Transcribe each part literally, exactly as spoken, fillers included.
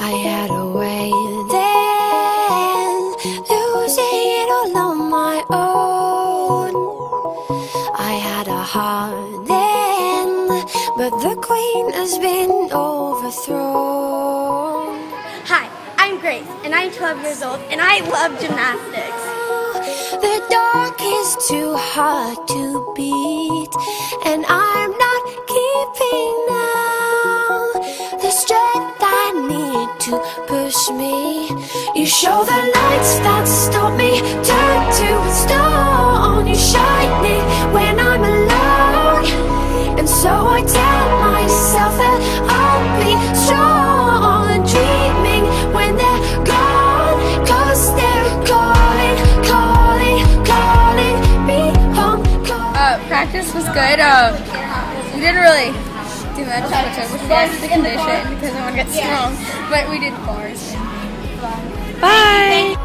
I had a way then, losing it all on my own. I had a heart then, but the queen has been overthrown. Hi, I'm Grace, and I'm twelve years old, and I love gymnastics. The dark is too hard to beat, and I'm not keeping now the strength I need to push me. You show the lights that stop me, turn to stone. You shine me when I'm alone, and so I tell myself that I'll be strong and dreaming when they're gone, 'cause they're calling, calling, calling me home. Uh, practice was good. Uh, we didn't really do much, which I wish we had the condition because I want to get strong, but we did bars. Bye!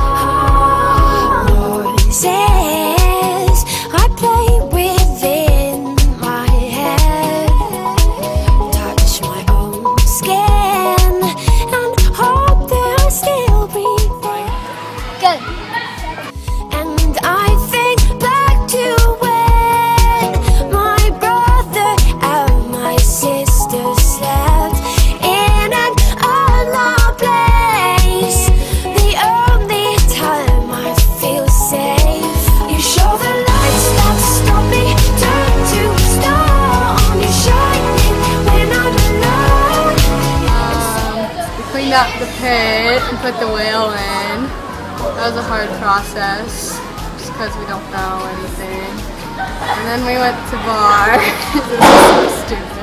Voices I play within my head, touch my own skin, and hope that I'll still be there. Good. And I think back to when my brother and my sister slept in an unloved place. The only time I feel safe. You show the lights that stop me, turn to stone. You shine me when I'm alone. Um, we cleaned up the pit and put the whale in. That was a hard process, just because we don't know anything. And then we went to bar. It was so stupid.